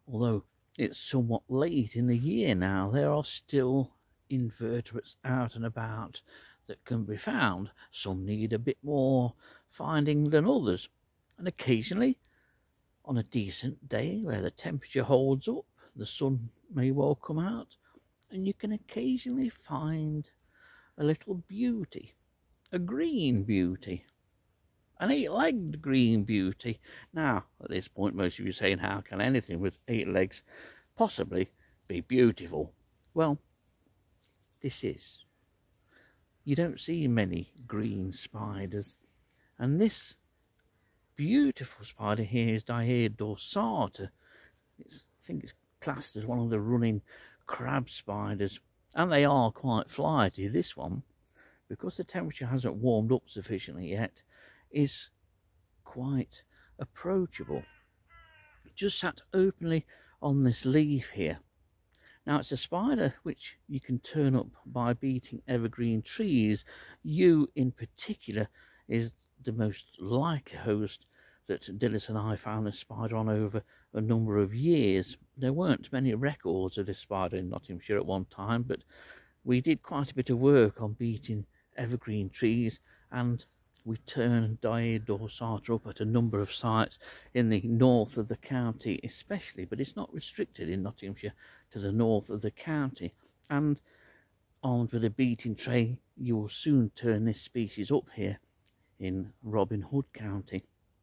although it's somewhat late in the year now, there are still invertebrates out and about that can be found. Some need a bit more finding than others, and occasionally on a decent day where the temperature holds up, the sun may well come out, and you can occasionally find a little beauty, a green beauty, an 8-legged green beauty. Now, at this point, most of you are saying, how can anything with 8 legs possibly be beautiful? Well, this is. You don't see many green spiders, and this beautiful spider here is Diaea dorsata. I think it's classed as one of the running crab spiders, and they are quite flighty. This one, because the temperature hasn't warmed up sufficiently yet, is quite approachable. Just sat openly on this leaf here. Now, it's a spider which you can turn up by beating evergreen trees. Yew in particular is the most likely host that Dilys and I found this spider on over a number of years. There weren't many records of this spider in Nottinghamshire at one time, but we did quite a bit of work on beating evergreen trees, and we turned Diaea dorsata up at a number of sites in the north of the county especially, but it's not restricted in Nottinghamshire to the north of the county. And armed with a beating tray, you will soon turn this species up here in Robin Hood County.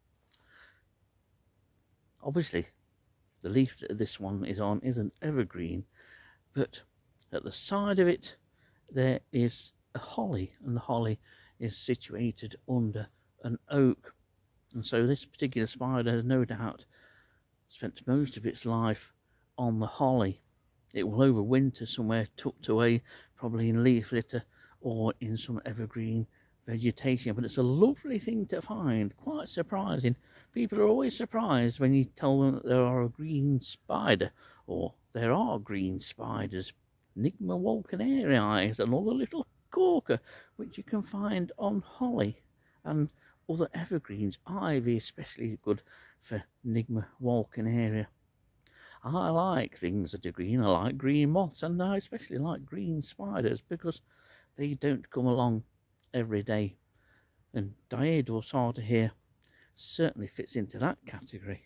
Obviously, the leaf that this one is on isn't evergreen, but at the side of it there is a holly, and the holly is situated under an oak. And so this particular spider has no doubt spent most of its life on the holly. It will overwinter somewhere tucked away, probably in leaf litter or in some evergreen vegetation, but it's a lovely thing to find, quite surprising. People are always surprised when you tell them that there are a green spider, or there are green spiders. Nigma walkenarii is another little corker which you can find on holly and other evergreens. Ivy especially good for Nigma walkenarii. I like things that are green. I like green moths, and I especially like green spiders because they don't come along every day, and Diaea dorsata here certainly fits into that category.